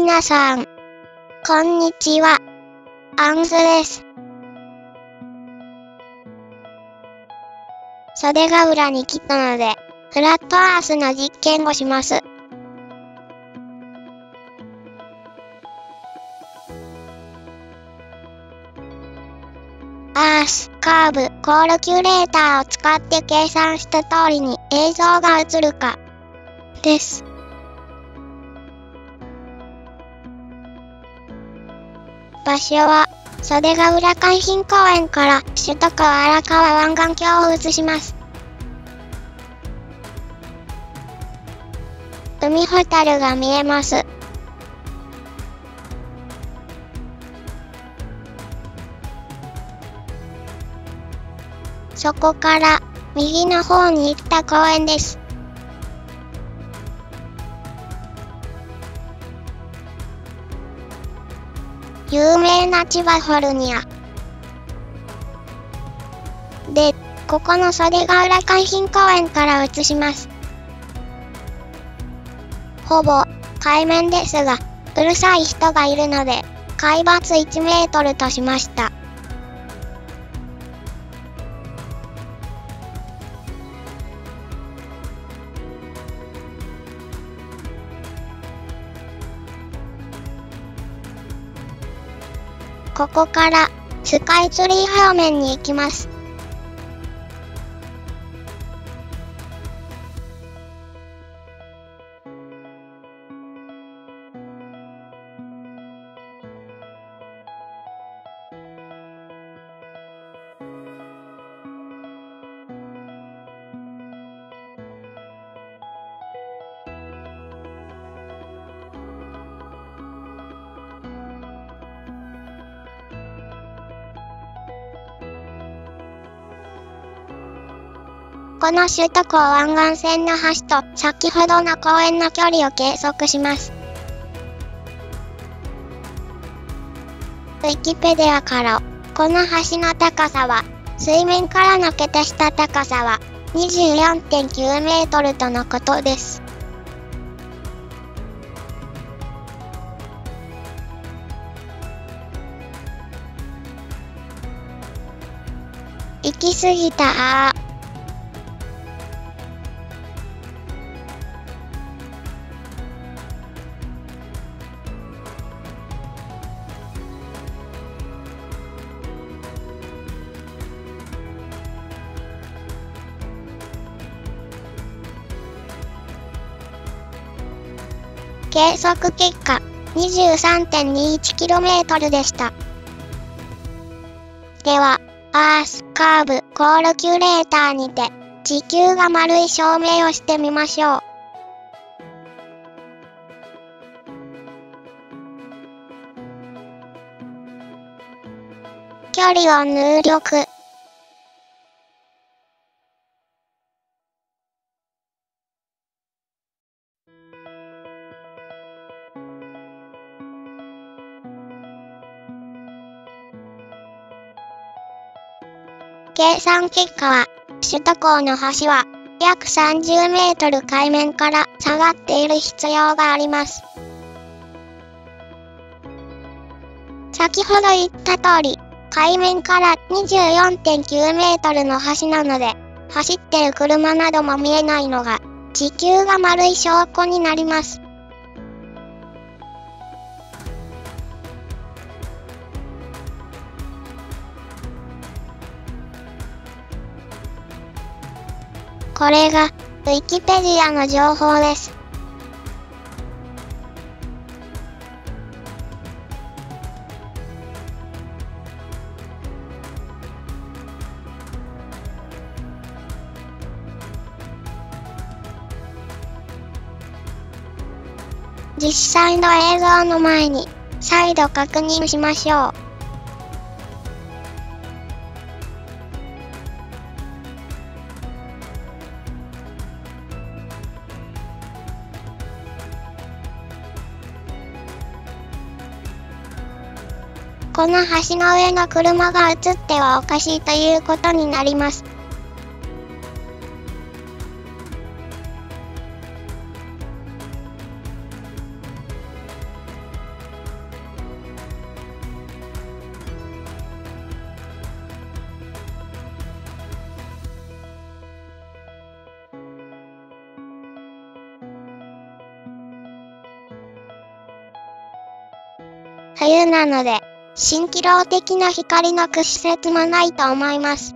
皆さん、こんにちは。アンズです。袖ヶ浦に来たので、フラットアースの実験をします。アース、カーブ、コールキュレーターを使って計算した通りに映像が映るか、です。場所は、袖ヶ浦海浜公園から首都高荒川湾岸橋を映します。海ホタルが見えます。そこから右の方に行った公園です。有名な千葉フォルニア。で、ここの袖ヶ浦海浜公園から映します。ほぼ海面ですが、うるさい人がいるので、海抜1メートルとしました。ここからスカイツリー方面に行きます。この首都高湾岸線の橋と先ほどの公園の距離を計測します。ウィキペディアから、この橋の高さは、水面からの桁した高さは 24.9 メートルとのことです。行き過ぎた計測結果 23.21km でした。では、アース、カーブ、コールキュレーターにて地球が丸い証明をしてみましょう。距離を入力。計算結果は、首都高の橋は約30メートル海面から下がっている必要があります。先ほど言った通り、海面から 24.9 メートルの橋なので、走ってる車なども見えないのが、地球が丸い証拠になります。これが、ウィキペディアの情報です。実際の映像の前に、再度確認しましょう。この橋の上の車が映ってはおかしいということになります。 冬なので、蜃気楼的な光の屈折もないと思います。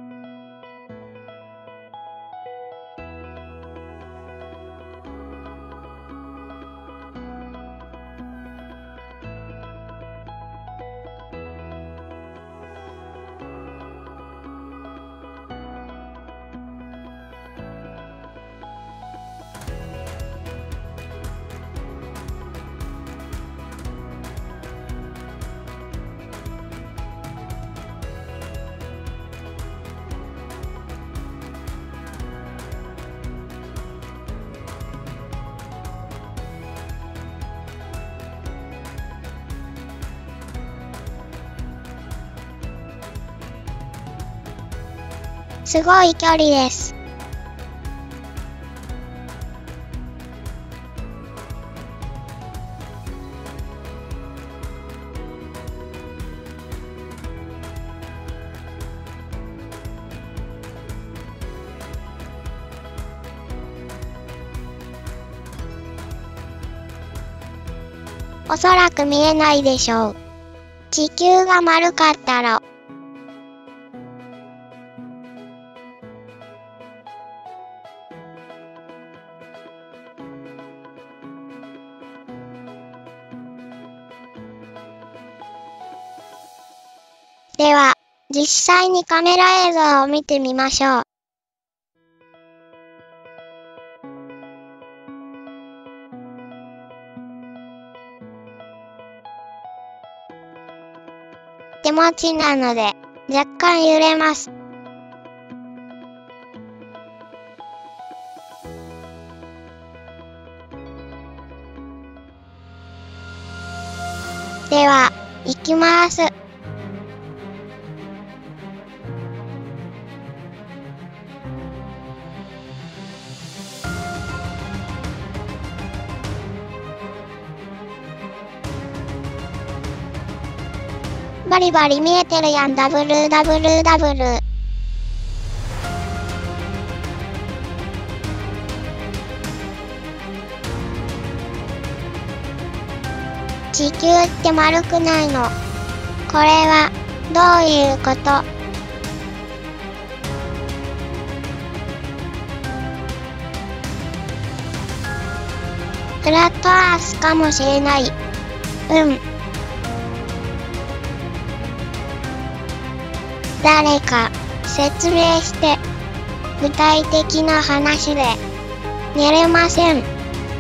すごい距離です。おそらく見えないでしょう。地球が丸かったら。では、実際にカメラ映像を見てみましょう。手持ちなので、若干揺れます。では、行きます。バリバリ見えてるやん、ダブルダブルダブル。地球って丸くないの。これは、どういうこと？フラットアースかもしれない。誰か、説明して。具体的な話で、寝れません。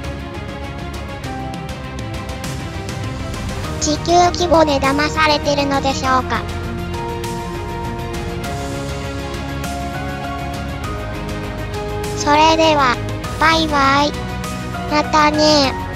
地球規模で騙されてるのでしょうか。それでは、バイバイ。またね。